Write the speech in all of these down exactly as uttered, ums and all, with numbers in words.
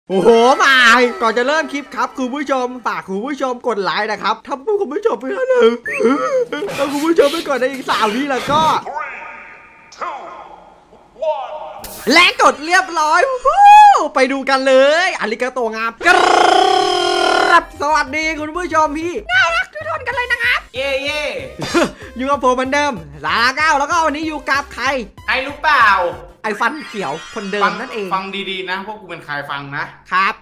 โอ้โหมาก่อนจะเริ่มคลิปครับคุณผู้ชมฝากคุณผู้ชมกดไลค์นะครับถ้าคุณผู้ชมไปแล้วหนึ่งถ้าคุณผู้ชมไปก่อนในอีกสามวิแล้วก็และกดเรียบร้อยไปดูกันเลยอาริกาโตงามครับสวัสดีคุณผู้ชมพี่น่ารักทุกคนกันเลยนะครับเย่เย่อยู่กับผมเหมือนเดิมลาเก้าแล้วก็วันนี้อยู่กับใครใครรู้เปล่าไอ้ฟันเขียวคนเดิมนั่นเองฟังดีๆนะพวกกูเป็นใครฟังนะครับ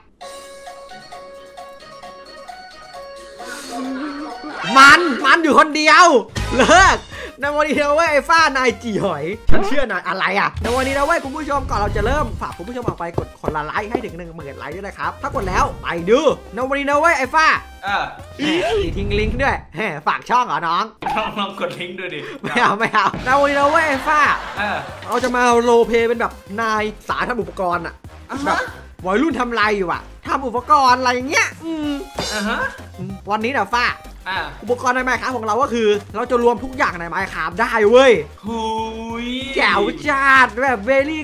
มันมันอยู่คนเดียวเลิกในวันนี้นะเว้ยไอ้ฝ้านายจีหอยฉันเชื่อนายอะไรอ่ะในวันนี้นะเว้ยคุณผู้ชมก่อนเราจะเริ่มฝากคุณผู้ชมออกไปกดคนละไลค์ให้ถึงหนึ่งหมื่นไลค์ด้วยนะครับถ้ากดแล้วไปดูในวันนี้นะเว้ยไอ้ฝ้าเออทิ้งลิงก์ด้วยแหมฝากช่องเหรอน้องลองลองกดลิงก์ด้วยดิไม่เอาไม่เอาในวันนี้นะเว้ยไอ้ฝ้าเออเราจะมาโรลเพลย์เป็นแบบนายสาทำอุปกรณ์อ่ะแบบวัยรุ่นทำไรอยู่อ่ะทำอุปกรณ์อะไรอย่างเงี้ยอืมอ่าฮะวันนี้นะฝ้าอุปกรณ์ในไมค์ครับของเราก็คือเราจะรวมทุกอย่างในไมค์ครับได้เว้ยหุยแจ๋วจัดแบบเวลี่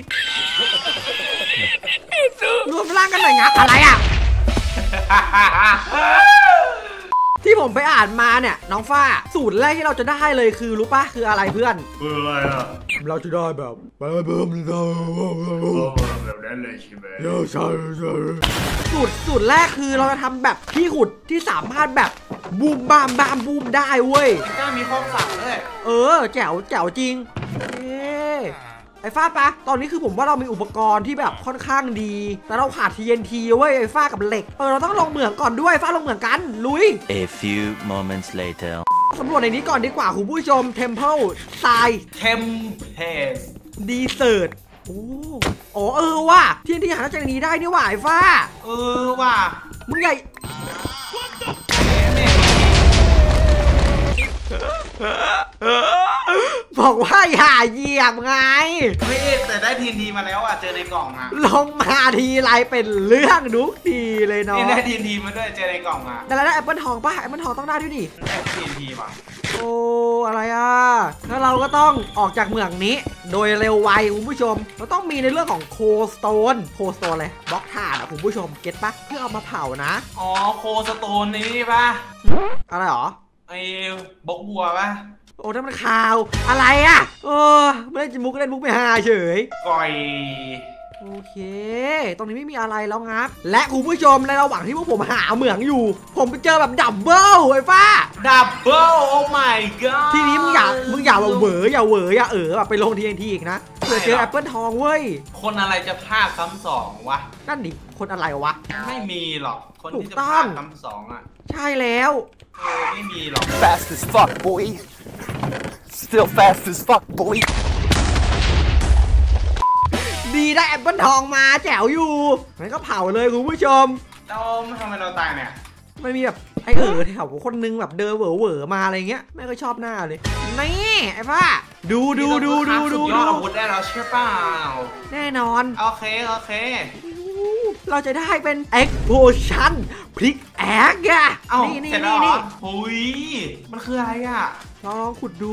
รวมร่างกันหน่อยงับอะไรอ่ะที่ผมไปอ่านมาเนี่ยน้องฝ้าสูตรแรกที่เราจะได้เลยคือรู้ปะคืออะไรเพื่อนคืออะไรอ่ะเราจะได้แบบแบบแบบแบบนั้นเลยใช่ไหมใช่ใช่สูตรสูตรแรกคือเราจะทำแบบที่ขุดที่สามารถแบบบูมบามบามบูมได้เว้ยก็มีข้อสั่งด้วยเออแจ๋วแจ๋วจริงเอ๊ไอ้ฟ้าปะตอนนี้คือผมว่าเรามีอุปกรณ์ที่แบบค่อนข้างดีแต่เราขาด ที เอ็น ที เว้ยไอ้ฟ้ากับเหล็กเออเราต้องลงเหมืองก่อนด้วยฟ้าลงเหมืองกันลุย A few moments later สำรวจในนี้ก่อนดีกว่าคุณผู้ชม Temple ทราย Temple ดีเซิร์ตโอ้โอ้เออว่ะที่ที่หาจากในนี้ได้นี่หว่าไอ้ฟ้าเออว่ะมึงใหญ่บอกว่าอย่าเหยียบไงไม่แต่ได้ทีทีมาแล้วอ่ะเจอในกล่องอ่ะลงมาทีไรเป็นเรื่องทุกทีเลยเนาะได้ทีทีมาด้วยเจอในกล่องอ่ะแต่แล้วได้แอปเปิลทองป่ะแอปเปิลทองต้องได้ด้วยดิได้ทีทีป่ะโอ้อะไรอ่ะแล้วเราก็ต้องออกจากเมืองนี้โดยเร็วไวคุณผู้ชมเราต้องมีในเรื่องของโคสโตนโคสโตนเลยบล็อกถ่านอ่ะคุณผู้ชมเก็ตปะเพื่อเอามาเผานะอ๋อโคสโตนนี้ป่ะอะไรหรอไอ้บกบัวป่ะโอ้นั่นมันข่าวอะไรอ่ะโอ้ไม่ได้จิมุกเล่นมุกไม่ฮาเฉยก่อยโอเคตรงนี้ไม่มีอะไรแล้วงับและคุณผู้ชมในระหว่างที่พวกผมหาเหมืองอยู่ผมไปเจอแบบดับเบิลไอ้ฟ้าดับเบิลโอ้ my god ทีนี้มึงอย่ามึงอย่าเหวออย่าเหวออย่าเออแบบไปลงทีเอ็นทีอีกนะเผื่อเจอแอปเปิลทองเว้ยคนอะไรจะพลาดซ้ำสองวะนั่นดิคนอะไรวะไม่มีหรอกคนที่จะพลาดซ้ำสองอ่ะใช่แล้วเออไม่มีหรอก fast as fuck boy still fast as fuck boy ดีได้แอปเปิลทองมาแจ๋วอยู่งั้นก็เผาเลยคุณผู้ชมเราทำไมเราตายเนี่ยไม่มีแบบไอ้เออแถวคนนึงแบบเดินเหวอเหวอมาอะไรเงี้ยแม่ก็ชอบหน้าเลยนี่ไอ้ป้าดูดูดูดูดูดูอาวุธได้แล้วใช่เปล่าแน่นอนโอเคโอเคเราจะได้เป็น explosion พลิกแอกอะนี่นี่นี่นี่โอ้ยมันคืออะไรอะลองขุดดู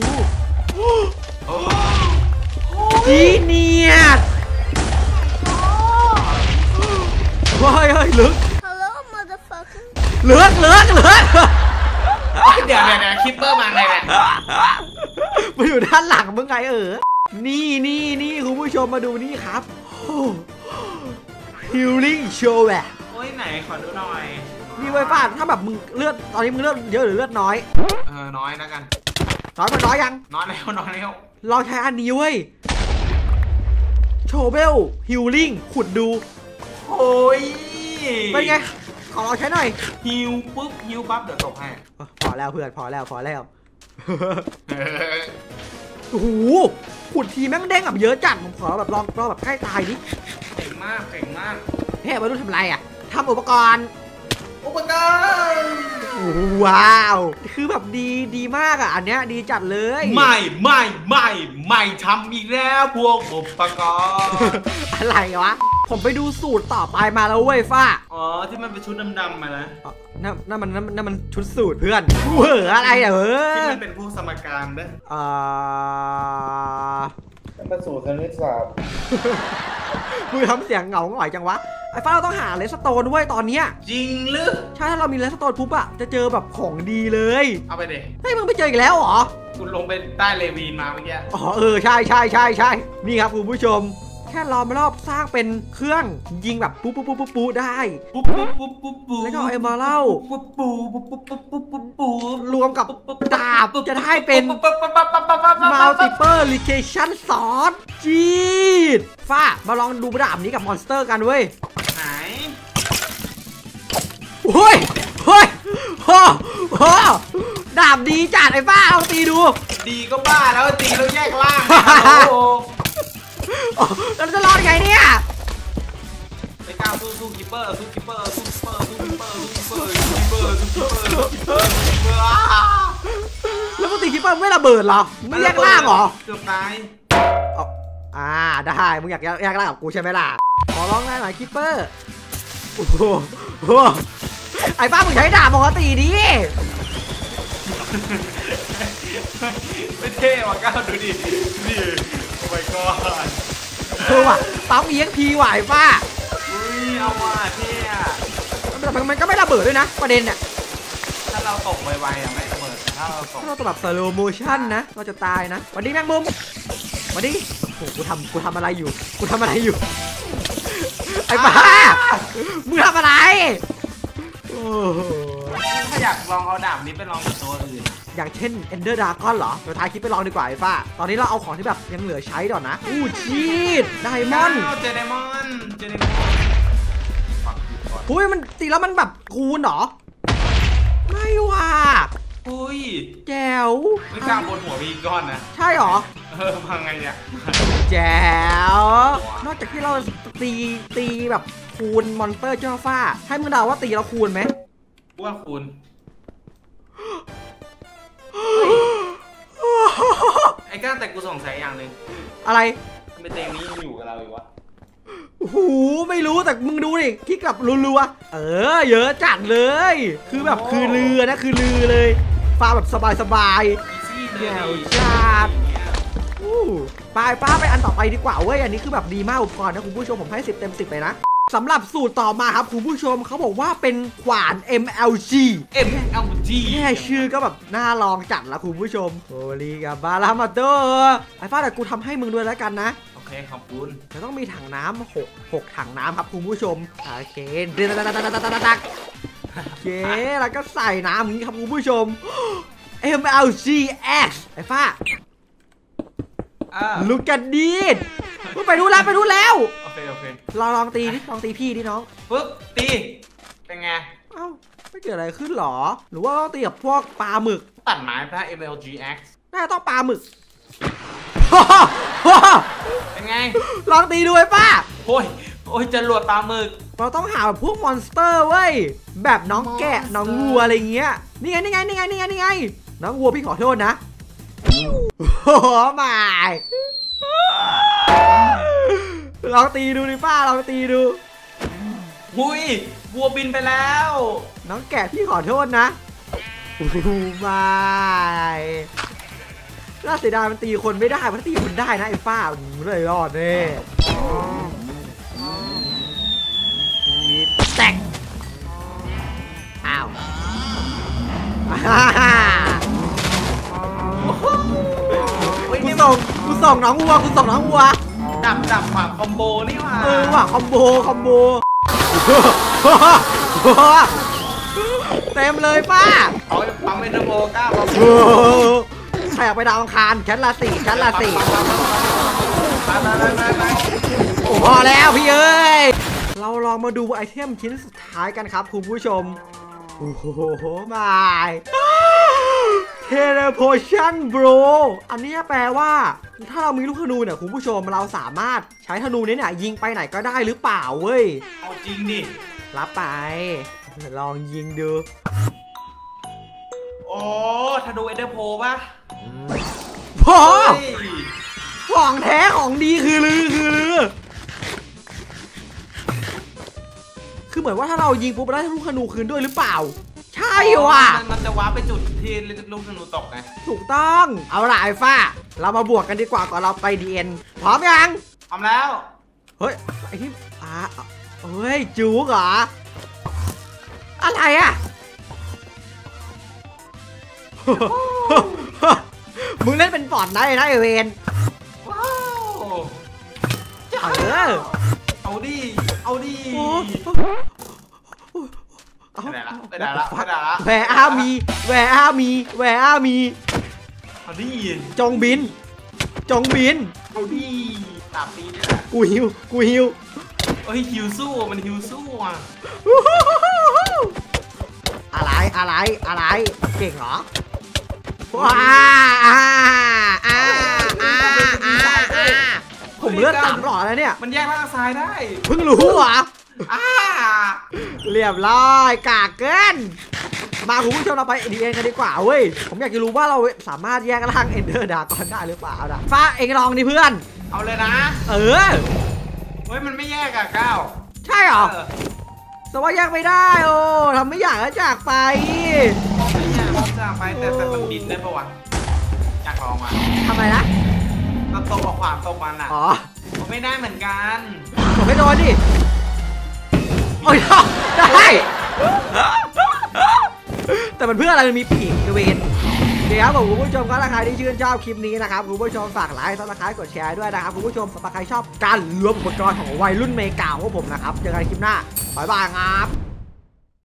จีเนียสเฮ้ยเฮ้ยลึกเลือกเลือกเลือกเดี๋ยวเดี๋ยวคิปเปอร์มาไงเนี่ยมาอยู่ด้านหลังมึงไงเออนี่นี่นี่คุณผู้ชมมาดูนี่ครับHealing Show แบบโอ้ยไหนขอดูหน่อยนี่ไว้ป้าถ้าแบบมึงเลือดตอนนี้มึงเลือดเยอะหรือเลือดน้อยเออน้อยนะกันน้อยมันน้อยยังน้อยแล้วน้อยแล้วลองใช้อันนี้เว้ยโชเบล Healing ขุดดูโอ้ยเป็นไงขอเราใช้หน่อยฮิวปุ๊บฮิวปั๊บเดี๋ยวตกให้พอแล้วเพื่อนพอแล้วพอแล้วโอ้โหขุดทีแม่งเด้งแบบเยอะจัดผมขอแบบลองลองแบบใกล้ตายดิเก่งมากเก่งมากเฮ้ยมาดูทำไรอ่ะทำอุปกรณ์อุปกรณ์ว้าวคือแบบดีดีมากอ่ะอันเนี้ยดีจัดเลยไม่ไม่ไม่ไม่ทำอีกแล้วพวกอุปกรณ์อะไรวะผมไปดูสูตรต่อไปมาแล้วเว้ยฟ้าอ๋อที่มันเป็นชุดดำๆมานะนั่นนั่นมันนั่นมันชุดสูตรเพื่อนเวอร์อะไรอ่ะเออที่มันเป็นพวกสมการเด้ออ่าเป็นสูตรคณิตศาสตร์มึงทำเสียงเหงาหน่อยจังวะไอ้ฟ้าเราต้องหาเลสโตนด้วยตอนเนี้ยจริงหรือใช่ถ้าเรามีเลสโตนปุ๊บอะจะเจอแบบของดีเลยเอาไปเด็เฮ้ยมึงไปเจออีกแล้วเหรอคุณลงไปใต้เลวีนมาเมื่อกี้อ๋อเออใช่ใช่ใช่ใช่นี่ครับคุณผู้ชมแค่ล้อมรอบสร้างเป็นเครื่องยิงแบบปุ๊บปุ๊บปุ๊บปุ๊บปุ๊บได้ปุ๊บปุ๊บปุ๊บปุ๊บปุ๊บแล้วก็เอาเอมเล่าปุ๊บปุ๊บปุ๊บปุ๊บปุ๊บปุ๊บปุ๊บรวมกับดาบจะได้เป็นมัลติเปอร์ลิเคชันซอสจีดฟ้ามาลองดูดาบนี้กับมอนสเตอร์กันเว้ยไหนเฮ้ยเฮ้ยโอ้โหดาบดีจัดไอ้ฟ้าลองตีดูดีก็บ้าแล้วตีแล้วแยกล่างโอ้เราจะรอดไงเนี่ยไม่กล้าสู้สู้คิปเปอร์สู้คิปเปอร์สู้คิปเปอร์สู้คิปเปอร์สู้คิปเปอร์สู้คิปเปอร์สู้คิปเปอร์สู้คิปเปอร์สู้คิปเปอร์แล้วปกติคิปเปอร์ไม่ระเบิดเหรอไม่แยกล่างเหรอเกือบตายอ่าได้มึงอยากแยกล่างกับกูใช่ไหมล่ะขอร้องได้หน่อยคิปเปอร์โอ้โหไอ้ป้ามึงใช้ดาบปกติดิไม่เท่ว่ะก้าวดูดินี่โอ้ my god เออว่ะปั๊ม อี เอ็ก พี ว่ะไอ้ป้าอุ้ยเอาว่ะเท่อะแต่มันก็ไม่ระเบิดด้วยนะประเด็นเนี่ยถ้าเราตกไวๆอะไม่ระเบิดถ้าเราตกถ้าเราตแบบสโลโมชั่นนะเราจะตายนะวันนี้แมงมุมวันนี้โอ้กูทำกูทำอะไรอยู่กูทำอะไรอยู่ไอ้ป้ามึงทำอะไรโอ้โหถ้าอยากลองเอาดาบนี้ไปลองกับตัวอื่นอย่างเช่น Ender Dragon เหรอเดี๋ยวท้ายคลิปไปลองดีกว่าไอ้ฟ้าตอนนี้เราเอาของที่แบบยังเหลือใช้ก่อนนะอู้ชีดไดมอนด์เจไดมอนด์เจไดมอนด์ปักอยู่ก่อนอุ้ยมันตีแล้วมันแบบคูณเหรอไม่ว่ะอุ้ยแจ๋วไม่กล้าบนหัวมีก้อนนะใช่เหรอเออพังไงเนี่ยแจ๋วนอกจากที่เราตีตีแบบคูณมอนสเตอร์เจ้าฟ้าให้มึงเดาว่าตีแล้วคูณไหมว่าคุณ ไอ้ก้าแต่กูสงสัยอย่างหนึ่งอะไรทำไมเต็งนี้ยังอยู่กับเราอีกวะโอ้โหไม่รู้แต่มึงดูดิคลิกกับรัวๆเออเยอะจัดเลย คือแบบคือเรือนะคือเรือเลยฟ้าแบบสบายๆอีซี่เลยแจ๋วจัด อู้ไปป้าไปอันต่อไปดีกว่าเว้ยอันนี้คือแบบดีมากอุปกรณ์นะคุณผู้ชมผมให้สิบเต็มสิบเลยนะสำหรับสูตรต่อมาครับคุณผู้ชมเขาบอกว่าเป็นขวาน เอ็ม แอล จีเอ็มเอลจีแค่ชื่อก็แบบน่าลองจัดละคุณผู้ชมโอลีกับบารามาโดไอ้ฟ้าแต่กูทำให้มึงด้วยแล้วกันนะโอเคขอบคุณจะต้องมีถังน้ำหกหกถังน้ำครับคุณผู้ชมโอเคเดือดดักโอเคแล้วก็ใส่น้ำอย่างนี้ครับคุณผู้ชม เอ็ม แอล จี เอ็กซ์ ไอ้ฟ้าอ่าลูกกันดีดไปดูแล้วไปดูแล้วโอเคโอเคลองลองตีดิลองตีพี่ดิน้องปึ๊บตีเป็นไงเอ้าไม่เกิดอะไรขึ้นหรอ หรือว่าต้องตีกับพวกปลาหมึกตัดไม้พระ เอ็ม แอล จี เอ็กซ์น่าจะต้องปลาหมึกเป็นไงลองตีดูไอ้ป้าโอ้ยโอ้ยจะหลวดปลาหมึกเราต้องหาแบบพวกมอนสเตอร์เว้ยแบบน้องแกะน้องวัวอะไรเงี้ยนี่ไงนี่ไงนี่ไงนี่ไงนี่ไงน้องวัวพี่ขอโทษนะโอ้โหไม่ลองตีดูดิป้าลองตีดูหุยวัวบินไปแล้วน้องแกะพี่ขอโทษนะโอ้โหไม่น่าเสียดายมันตีคนไม่ได้มันตีคนได้นะไอ้ป้าเลยรอดเน่แตกอ้าวกูส่งกูส่งน้องวัวกูส่งน้องวัวดับดับฝั่งคอมโบนี่ว่ะเออว่ะคอมโบคอมโบเต็มเลยป้าเขาปั๊มเอ็นโมก้าปั๊มใครอยากไปดาวอังคารชั้นละสี่ชั้นละสี่ไปไปไปไปไปโอ้พอแล้วพี่เอ้ยเราลองมาดูไอเทมชิ้นสุดท้ายกันครับคุณผู้ชมโอ้โหไม่เทเลโพชั่นโบรอันนี้แปลว่าถ้าเรามีลูกธนูเนี่ยคุณผู้ชมเราสามารถใช้ธนูนี้เนี่ยยิงไปไหนก็ได้หรือเปล่าเว้ยเอาจริงดิรับไปลองยิงดูโอ้ถ้าดูเอ็นเดอร์โพป่ะพอเฮ้ยของแท้ของดีคือลือคือลือคือเหมือนว่าถ้าเรายิงปุ๊บได้ลูกธนูคืนด้วยหรือเปล่าใช่ว่ะมันจะว้าไปจุดที่ลูกธนูตกไงถูกต้องเอาล่ะไอ้ฟ้าเรามาบวกกันดีกว่าก่อนเราไปดีเอ็นพร้อมยังพร้อมแล้วเฮ้ยไอ้ที่อ่าเฮ้ยจูกเหรออะไรอ่ะ มึงเล่นเป็นปอดได้นะไอเวนว้าวเออเอาดิเอาดิเอาไปไหนละไปไหนละไปไหนละแหวอามีแหวอามีแหวอามีเอาดิจงบิน จงบินเอาดิตาปีนี่แหละกูหิวกูหิวเอ้ยฮิวสู้มันฮิวสู้อ่ะอะไรอะไรอะไรเก่งเหรอว้าอ่าอ่าอ่าอ่าอ่าผมเลือดสามหลอดแล้วเนี่ยมันแยกร่างซ้ายได้เพิ่งรู้เหรออ่าเรียบร้อยกากเกินมาคุณผู้ชมเราไปดีเอ็นกันดีกว่าเว้ยผมอยากจะรู้ว่าเราสามารถแยกร่างเอนเดอร์ดากอนได้หรือเปล่านะฟ้าเองลองดิเพื่อนเอาเลยนะเออเฮ้ยมันไม่แยกอะก้าวใช่เหรอแต่ว่าแยกไม่ได้โอ้ทำไม่อยากจะจากไปไม่แยกมันจะไปแต่แต่มันบินได้ปะวะอยากลองมาทำไมนะเราตกออกขวางตกมันอะอ๋อผมไม่ได้เหมือนกันผมไม่โดนดิโอ้ยได้ แต่มันเพื่ออะไรมันมีปีกเวนเดี๋ยวครับผมคุณผู้ชมก็ถ้าใครที่ชื่นชอบคลิปนี้นะครับคุณผู้ชมฝากไลค์ซับสไครต์กดแชร์ด้วยนะครับคุณผู้ชมสำหรับใครชอบการรวมอุปกรณ์ของวัยรุ่นเมกาของผมนะครับเจอกันคลิปหน้าบ๊ายบายครับ